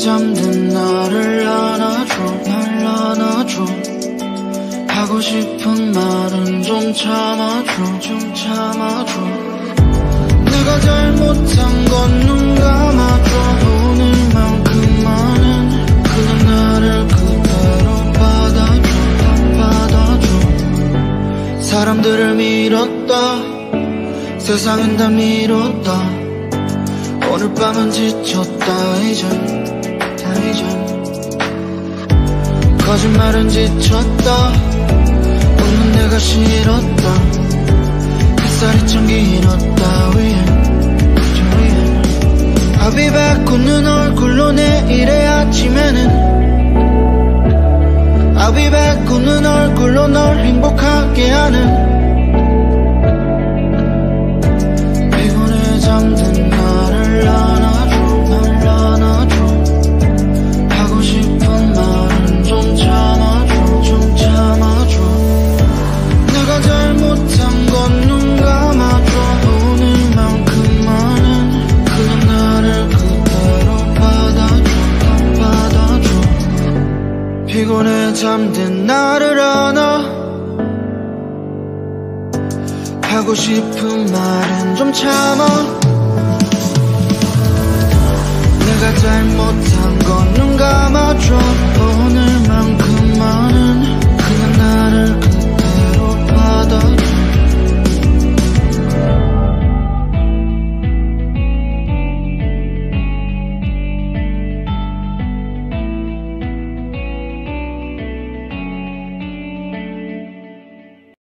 잠든 나를 안아줘, 날 안아줘. 하고 싶은 말은 좀 참아줘, 좀 참아줘. 내가 잘못한 건 눈 감아줘. 오늘만큼만은 그냥 나를 그대로 받아줘. 사람들을 밀었다, 세상은 다 밀었다. 오늘 밤은 지쳤다 이젠, 거짓말은 지쳤다. 웃는 내가 싫었다. 햇살이 참 길었다 위엔, 저 위엔. I'll be back 웃는 얼굴로 내일의 아침에는 I'll be back 웃는 얼굴로 널 행복하게 하는. 피곤해 잠든 나를 안아줘, 날 안아줘. 하고 싶은 말은 좀 참아줘, 좀 참아줘. 내가 잘못한 건 눈 감아줘. 오늘만큼만은 그냥 나를 그대로 받아줘. 피곤해 잠든 나를 안아. 하고 싶은 말은 좀 참아. 내가 잘못한 건 눈 감아줘.